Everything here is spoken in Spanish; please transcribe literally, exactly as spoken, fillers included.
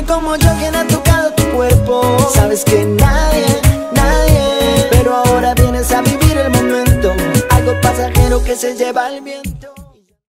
nadie como yo quien ha tocado tu cuerpo. Sabes que nadie, nadie. Pero ahora vienes a vivir el momento, algo pasajero que se lleva el viento.